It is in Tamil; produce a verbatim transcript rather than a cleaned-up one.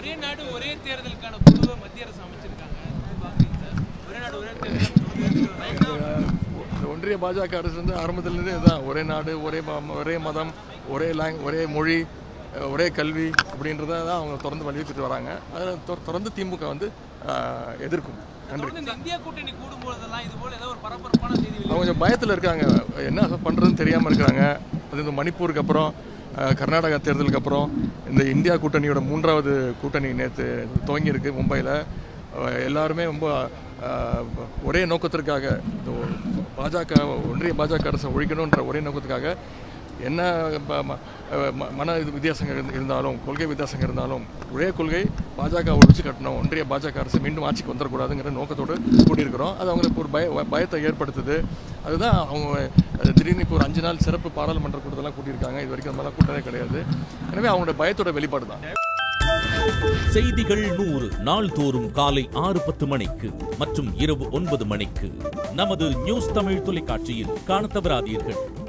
ஒரே நாடு ஒரே தேர்தலுக்கான குழுவை மத்திய அரசு அமைச்சிருக்காங்க. ஒரே நாடு ஒரே தேர்தல் ஒன்றிய பாஜக அரசு வந்து ஆரம்பத்திலிருந்தே இதுதான், ஒரே நாடு ஒரே ஒரே மதம் ஒரே லாங் ஒரே மொழி ஒரே கல்வி அப்படின்றத தான் அவங்க தொடர்ந்து வலியுறுத்திட்டு வராங்க. அதில் தொடர்ந்து திமுக வந்து எதிர்க்கும். நன்றி. இந்தியா கூட்டணி கூடும்போதெல்லாம் இது போல ஏதோ ஒரு பரபரப்பான செய்தி அவங்க கொஞ்சம் பயத்தில் இருக்காங்க, என்ன பண்ணுறதுன்னு தெரியாமல் இருக்கிறாங்க. அது இந்த மணிப்பூருக்கு அப்புறம் கர்நாடகா தேர்தலுக்கு அப்புறம் இந்த இந்தியா கூட்டணியோட மூன்றாவது கூட்டணி நேற்று துவங்கியிருக்கு மும்பையில். எல்லாருமே ரொம்ப ஒரே நோக்கத்திற்காக பாஜக ஒன்றிய பாஜக அரசை ஒழிக்கணுன்ற ஒரே நோக்கத்துக்காக என்ன மன வித்தியாசங்கள் இருந்தாலும் கொள்கை வித்தியாசங்கள் இருந்தாலும் ஒரே கொள்கை பாஜக ஒழிச்சு கட்டணும், ஒன்றிய பாஜக அரசு மீண்டும் ஆட்சிக்கு வந்துடக்கூடாதுங்கிற நோக்கத்தோடு கூட்டியிருக்கிறோம். அது அவங்களுக்கு ஒரு பய பயத்தை ஏற்படுத்துது. அதுதான் அவங்க திடீர்னு இப்போ ஒரு அஞ்சு நாள் சிறப்பு பாராளுமன்ற கூட்டத்தெல்லாம் கூட்டியிருக்காங்க. இது வரைக்கும் அந்த மாதிரிலாம் கூட்டமே கிடையாது. எனவே அவங்களோட பயத்தோட வெளிப்பாடு தான். செய்திகள் நூறு நாள்தோறும் காலை ஆறு பத்து மணிக்கு மற்றும் இரவு ஒன்பது மணிக்கு நமது நியூஸ் தமிழ் தொலைக்காட்சியில் காணத் தவறாதீர்கள்.